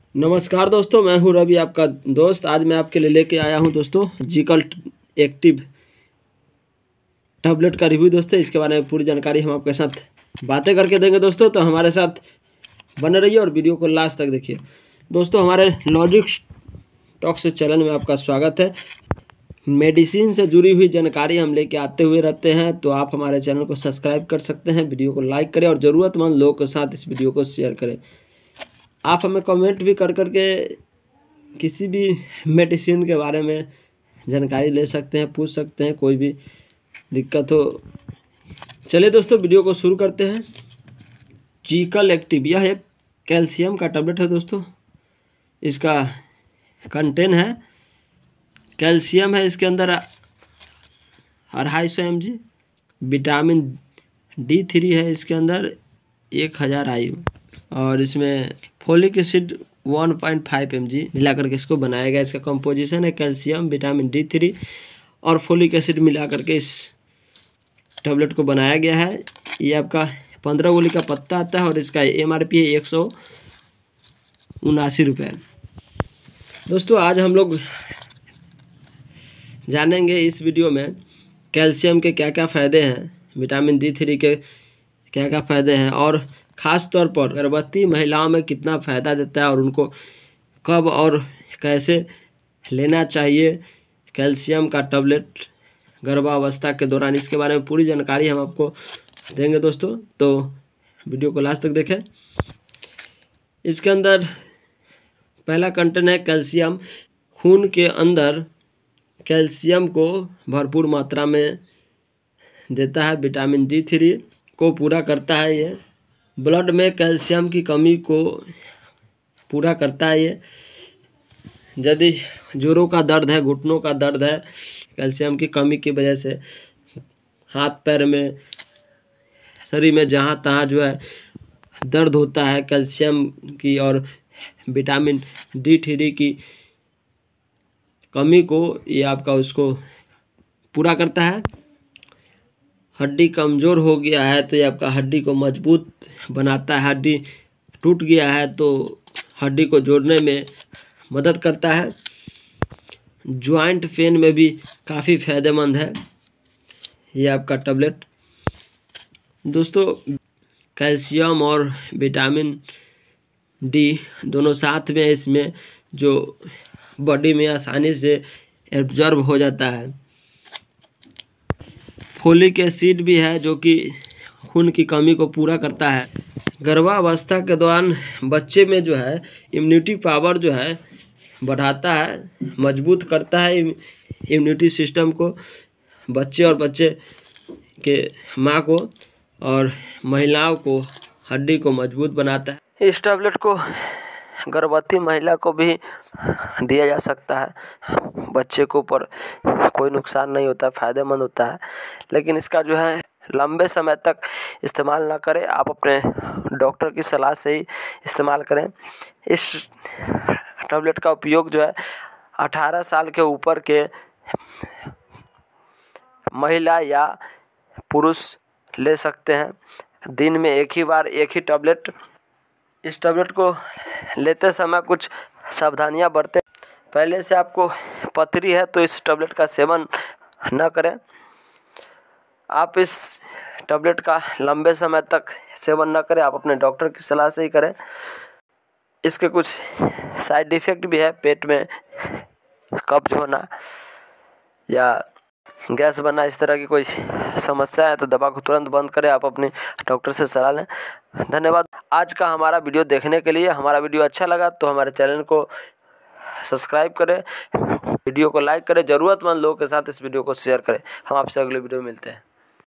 नमस्कार दोस्तों, मैं हूं रवि, आपका दोस्त। आज मैं आपके लिए लेके आया हूं दोस्तों जीकल एक्टिव टैबलेट का रिव्यू। दोस्तों इसके बारे में पूरी जानकारी हम आपके साथ बातें करके देंगे दोस्तों, तो हमारे साथ बने रहिए और वीडियो को लास्ट तक देखिए। दोस्तों हमारे लॉजिक टॉक्स चैनल में आपका स्वागत है। मेडिसिन से जुड़ी हुई जानकारी हम लेके आते हुए रहते हैं, तो आप हमारे चैनल को सब्सक्राइब कर सकते हैं, वीडियो को लाइक करें और ज़रूरतमंद लोगों के साथ इस वीडियो को शेयर करें। आप हमें कमेंट भी कर करके किसी भी मेडिसिन के बारे में जानकारी ले सकते हैं, पूछ सकते हैं, कोई भी दिक्कत हो। चलिए दोस्तों वीडियो को शुरू करते हैं। जीकल एक्टिव यह एक कैल्शियम का टैबलेट है दोस्तों। इसका कंटेन है कैल्शियम है, इसके अंदर 250 mg, विटामिन D3 है इसके अंदर 1000 IU, और इसमें फोलिक एसिड 1.5 mg मिला करके इसको बनाया गया। इसका कंपोजिशन है कैल्शियम, विटामिन D3 और फोलिक एसिड मिला करके इस टैबलेट को बनाया गया है। ये आपका 15 गोली का पत्ता आता है और इसका MRP है 179 रुपये। दोस्तों आज हम लोग जानेंगे इस वीडियो में कैल्शियम के क्या क्या फ़ायदे हैं, विटामिन D3 के क्या क्या फ़ायदे हैं, और ख़ास तौर पर गर्भवती महिलाओं में कितना फ़ायदा देता है और उनको कब और कैसे लेना चाहिए कैल्शियम का टैबलेट गर्भावस्था के दौरान। इसके बारे में पूरी जानकारी हम आपको देंगे दोस्तों, तो वीडियो को लास्ट तक देखें। इसके अंदर पहला कंटेंट है कैल्शियम। खून के अंदर कैल्शियम को भरपूर मात्रा में देता है, विटामिन D3 को पूरा करता है। ये ब्लड में कैल्शियम की कमी को पूरा करता है। ये यदि जोड़ों का दर्द है, घुटनों का दर्द है, कैल्शियम की कमी की वजह से हाथ पैर में, शरीर में जहाँ तहाँ जो है दर्द होता है, कैल्शियम की और विटामिन D3 की कमी को ये आपका उसको पूरा करता है। हड्डी कमज़ोर हो गया है तो ये आपका हड्डी को मजबूत बनाता है। हड्डी टूट गया है तो हड्डी को जोड़ने में मदद करता है। जॉइंट पेन में भी काफ़ी फ़ायदेमंद है ये आपका टैबलेट। दोस्तों कैल्शियम और विटामिन D दोनों साथ में इसमें जो बॉडी में आसानी से एब्जॉर्ब हो जाता है। फोलिक एसिड भी है जो कि खून की कमी को पूरा करता है। गर्भावस्था के दौरान बच्चे में जो है इम्यूनिटी पावर जो है बढ़ाता है, मजबूत करता है इम्यूनिटी सिस्टम को, बच्चे और बच्चे के माँ को और महिलाओं को हड्डी को मजबूत बनाता है। इस टैबलेट को गर्भवती महिला को भी दिया जा सकता है। बच्चे को ऊपर कोई नुकसान नहीं होता, फ़ायदेमंद होता है, लेकिन इसका जो है लंबे समय तक इस्तेमाल ना करें। आप अपने डॉक्टर की सलाह से ही इस्तेमाल करें। इस टैबलेट का उपयोग जो है 18 साल के ऊपर के महिला या पुरुष ले सकते हैं। दिन में एक ही बार एक ही टैबलेट। इस टैबलेट को लेते समय कुछ सावधानियां बरतें। पहले से आपको पथरी है तो इस टैबलेट का सेवन न करें। आप इस टैबलेट का लंबे समय तक सेवन न करें, आप अपने डॉक्टर की सलाह से ही करें। इसके कुछ साइड इफ़ेक्ट भी है, पेट में कब्ज होना या गैस बनना, इस तरह की कोई समस्या है तो दवा को तुरंत बंद करें, आप अपने डॉक्टर से सलाह लें। धन्यवाद आज का हमारा वीडियो देखने के लिए। हमारा वीडियो अच्छा लगा तो हमारे चैनल को सब्सक्राइब करें, वीडियो को लाइक करें, ज़रूरतमंद लोगों के साथ इस वीडियो को शेयर करें। हम आपसे अगले वीडियो में मिलते हैं।